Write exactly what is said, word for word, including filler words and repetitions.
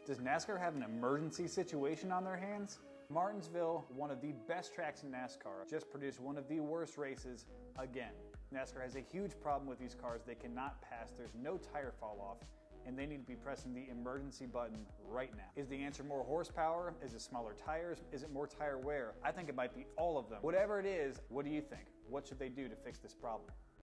Does NASCAR have an emergency situation on their hands? Martinsville, one of the best tracks in NASCAR, just produced one of the worst races again. NASCAR has a huge problem with these cars. They cannot pass, there's no tire fall off, and they need to be pressing the emergency button right now. Is the answer more horsepower? Is it smaller tires? Is it more tire wear? I think it might be all of them. Whatever it is, what do you think? What should they do to fix this problem?